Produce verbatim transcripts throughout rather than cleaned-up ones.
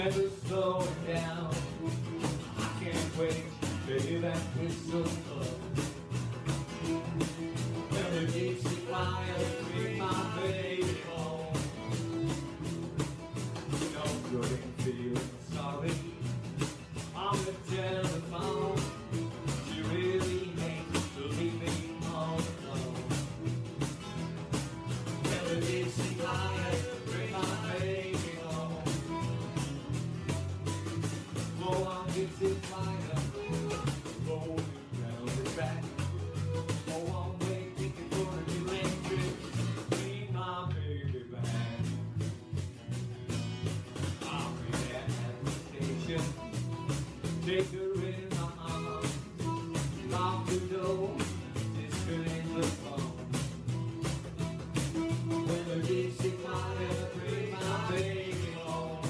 never slowing down. I can't wait to hear that whistle blow. When the Dixie flyers bring my baby home. No good in feeling sorry on the telephone. She really hates to leave me all alone. When the Dixie flyers bring my baby home. Oh, I'm Dixie flyer, rolling down the track. Oh, one way ticket for a new trip. Bring my baby back. I'll be there at the station. Take her in my arms. Lock the door, disconnect the phone. When the Dixie flyer bring my baby home.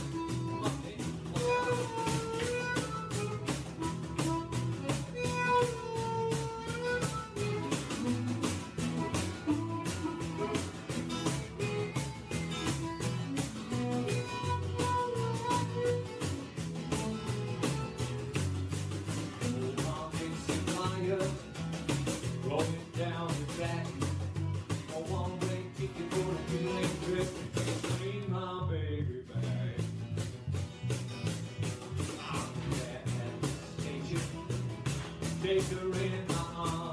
Rolling down the track, a one-way ticket for a two-lane trip. Bring my baby back. I'll be there at the station. Take her in my arms.